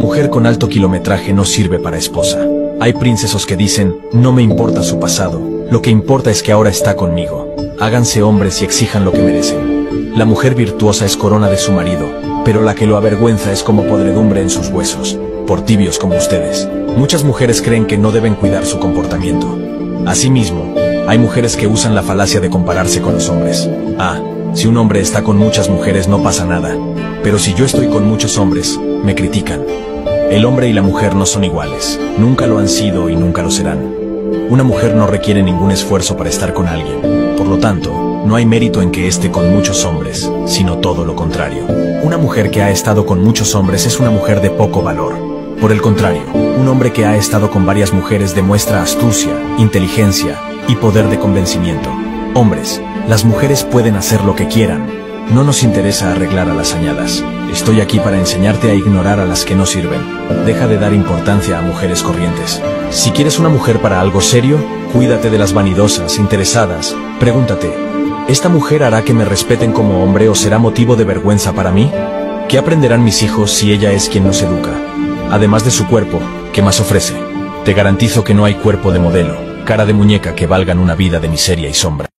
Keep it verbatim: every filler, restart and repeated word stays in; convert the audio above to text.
mujer con alto kilometraje no sirve para esposa. Hay princesos que dicen, no me importa su pasado, lo que importa es que ahora está conmigo. Háganse hombres y exijan lo que merecen. La mujer virtuosa es corona de su marido, pero la que lo avergüenza es como podredumbre en sus huesos, por tibios como ustedes. Muchas mujeres creen que no deben cuidar su comportamiento. Asimismo, hay mujeres que usan la falacia de compararse con los hombres. Ah, si un hombre está con muchas mujeres no pasa nada, pero si yo estoy con muchos hombres, me critican. El hombre y la mujer no son iguales, nunca lo han sido y nunca lo serán. Una mujer no requiere ningún esfuerzo para estar con alguien, por lo tanto, no hay mérito en que esté con muchos hombres, sino todo lo contrario. Una mujer que ha estado con muchos hombres es una mujer de poco valor. Por el contrario, un hombre que ha estado con varias mujeres demuestra astucia, inteligencia y poder de convencimiento. Hombres, las mujeres pueden hacer lo que quieran. No nos interesa arreglar a las añadas. Estoy aquí para enseñarte a ignorar a las que no sirven. Deja de dar importancia a mujeres corrientes. Si quieres una mujer para algo serio, cuídate de las vanidosas, interesadas. Pregúntate, ¿esta mujer hará que me respeten como hombre o será motivo de vergüenza para mí? ¿Qué aprenderán mis hijos si ella es quien nos educa? Además de su cuerpo, ¿qué más ofrece? Te garantizo que no hay cuerpo de modelo, cara de muñeca que valgan una vida de miseria y sombra.